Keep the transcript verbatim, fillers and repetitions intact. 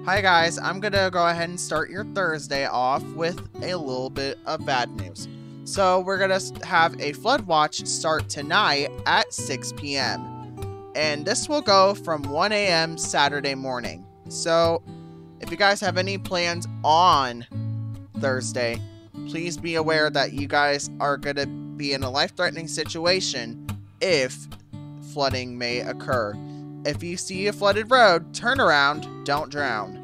Hi guys, I'm gonna go ahead and start your Thursday off with a little bit of bad news. So we're gonna have a flood watch start tonight at six p m and this will go from one a m Saturday morning. So if you guys have any plans on Thursday, please be aware that you guys are gonna be in a life-threatening situation if flooding may occur. If you see a flooded road, turn around, don't drown.